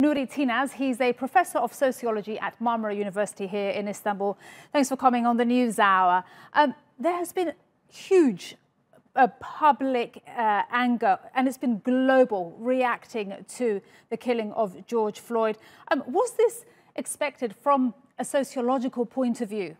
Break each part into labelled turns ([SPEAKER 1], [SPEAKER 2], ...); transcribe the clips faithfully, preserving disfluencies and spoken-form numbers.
[SPEAKER 1] Nuri Tinaz. He's a professor of sociology at Marmara University here in Istanbul. Thanks for coming on the News Hour. Um, there has been huge uh, public uh, anger, and it's been global, reacting to the killing of George Floyd. Um, was this expected from a sociological point of view?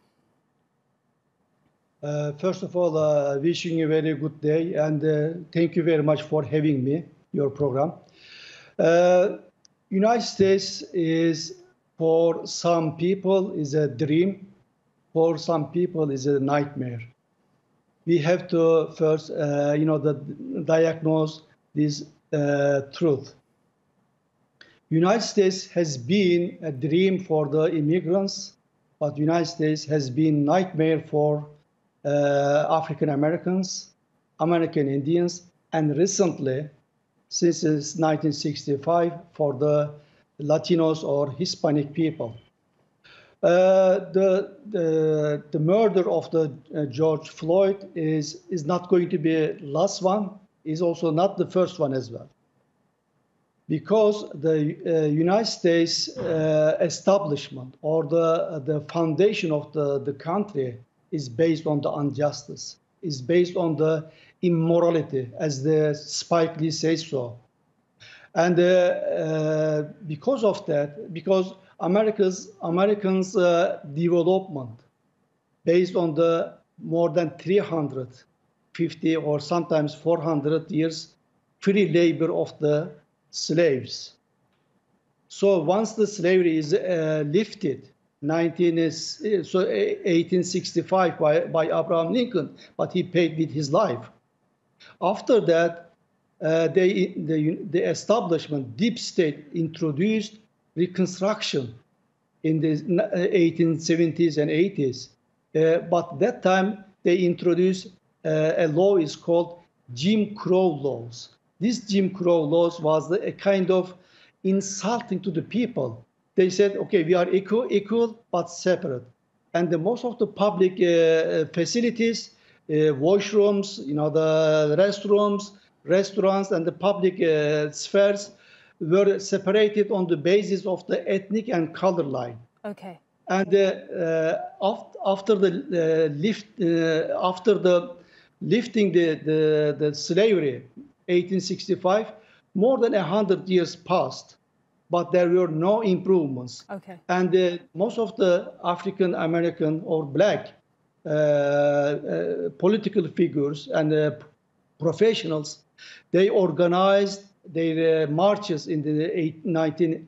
[SPEAKER 2] Uh, first of all, uh, wishing you a very good day, and uh, thank you very much for having me, your program. Uh, United States is, for some people, is a dream. For some people, is a nightmare. We have to first, uh, you know, the, diagnose this uh, truth. United States has been a dream for the immigrants, but United States has been nightmare for uh, African Americans, American Indians, and recently, since nineteen sixty-five, for the Latinos or Hispanic people. Uh, the, the, the murder of the uh, George Floyd is, is not going to be the last one, is also not the first one as well. Because the uh, United States uh, establishment or the, the foundation of the, the country is based on the injustice, is based on the immorality, as the Spike Lee says so. And uh, uh, because of that, because America's, Americans' uh, development based on the more than three hundred fifty or sometimes four hundred years free labor of the slaves. So once the slavery is uh, lifted, nineteen, so eighteen sixty-five by, by Abraham Lincoln, but he paid with his life. After that, uh, they, the, the establishment, deep state, introduced Reconstruction in the eighteen seventies and eighties. Uh, but that time, they introduced uh, a law is called Jim Crow laws. This Jim Crow laws was the, a kind of insulting to the people. They said, okay, we are equal, equal but separate. And the most of the public uh, facilities, uh, washrooms, you know, the restrooms, restaurants, and the public uh, spheres were separated on the basis of the ethnic and color line.
[SPEAKER 1] Okay.
[SPEAKER 2] And uh, uh, after the uh, lift, uh, after the lifting the, the, the slavery, eighteen sixty-five, more than a hundred years passed, but there were no improvements.
[SPEAKER 1] Okay.
[SPEAKER 2] And uh, most of the African American or black uh, uh, political figures and uh, professionals, they organized their uh, marches in the nineteen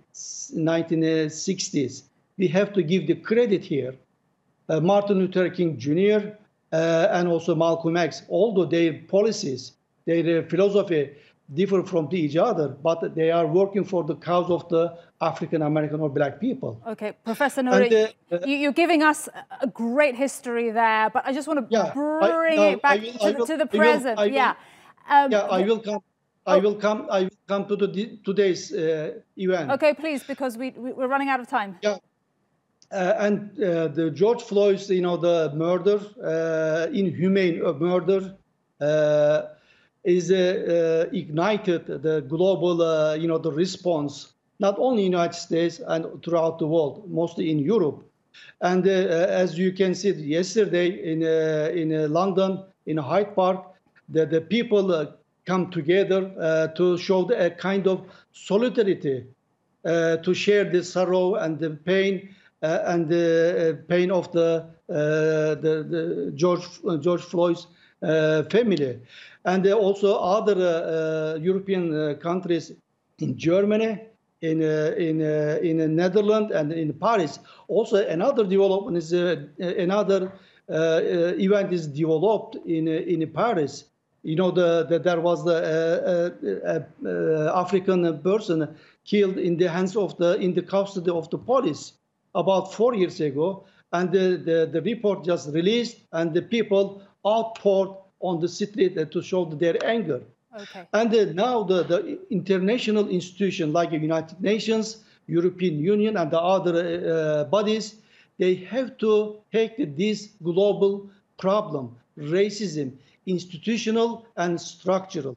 [SPEAKER 2] sixties. We have to give the credit here. Uh, Martin Luther King Junior Uh, and also Malcolm X, although their policies, their uh, philosophy differ from each other, but they are working for the cause of the African American or black people.
[SPEAKER 1] Okay, Professor Nuri, uh, uh, you, you're giving us a great history there, but I just want to yeah, bring I, no, it back will, to, will, to the present.
[SPEAKER 2] Will,
[SPEAKER 1] yeah. Um,
[SPEAKER 2] yeah, I will come. I will come. I will come to the today's uh, event.
[SPEAKER 1] Okay, please, because we, we we're running out of time.
[SPEAKER 2] Yeah, uh, and uh, the George Floyd's, you know, the murder, uh, inhumane murder, uh, is uh, uh, ignited the global, uh, you know, the response, not only in the United States and throughout the world, mostly in Europe. And uh, as you can see, yesterday in uh, in uh, London, in Hyde Park, the the people. Uh, come together uh, to show the, a kind of solidarity, uh, to share the sorrow and the pain uh, and the uh, pain of the, uh, the, the George, uh, George Floyd's uh, family. And also other uh, uh, European uh, countries, in Germany, in, uh, in, uh, in the Netherlands, and in Paris. Also another development is, uh, another uh, uh, event is developed in, uh, in Paris. You know, the, the, there was the uh, uh, uh, African person killed in the hands of the, in the custody of the police about four years ago. And the, the, the report just released, and the people outpoured on the street to show their anger.
[SPEAKER 1] Okay.
[SPEAKER 2] And uh, now the, the international institutions like the United Nations, European Union, and the other uh, bodies, they have to take this global problem, racism, institutional and structural.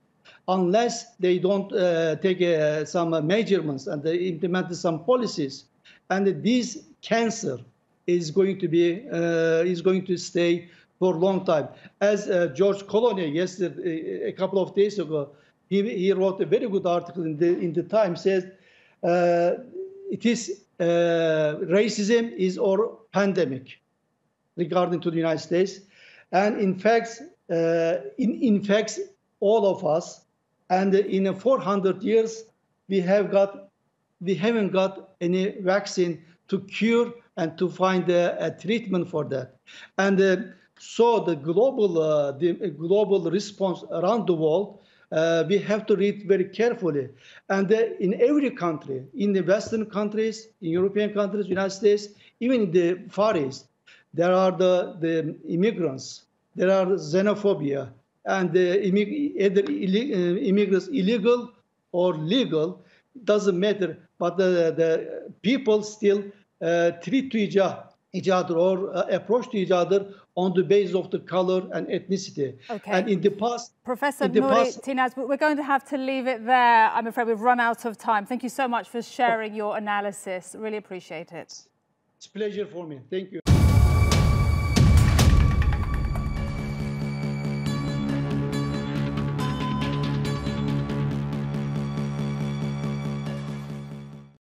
[SPEAKER 2] unless they don't uh, take uh, some uh, measurements and they implement some policies. And this cancer is going to be uh, is going to stay for a long time. As uh, George Clooney yesterday, a couple of days ago, he, he wrote a very good article in the in the Times. Says uh, it is uh, racism is our pandemic regarding to the United States, and in fact, uh, in infects all of us. And in four hundred years, we have got we haven't got any vaccine to cure and to find a, a treatment for that. And uh, so the global uh, the global response around the world, uh, we have to read very carefully. And uh, in every country, in the Western countries, in European countries, United States, even in the Far East, there are the, the immigrants, there are xenophobia, and the either immigrants illegal or legal, doesn't matter, but the, the people still uh, treat to each, each other or uh, approach to each other on the basis of the color and ethnicity.
[SPEAKER 1] Okay.
[SPEAKER 2] And in the past...
[SPEAKER 1] Professor
[SPEAKER 2] in the
[SPEAKER 1] Nuri
[SPEAKER 2] past,
[SPEAKER 1] Tinaz, we're going to have to leave it there. I'm afraid we've run out of time. Thank you so much for sharing your analysis. Really appreciate it.
[SPEAKER 2] It's a pleasure for me. Thank you.